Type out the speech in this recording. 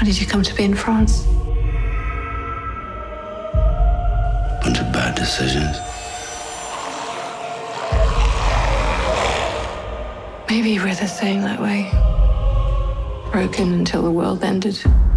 How did you come to be in France? Bunch of bad decisions. Maybe we're the same that way. Broken until the world ended.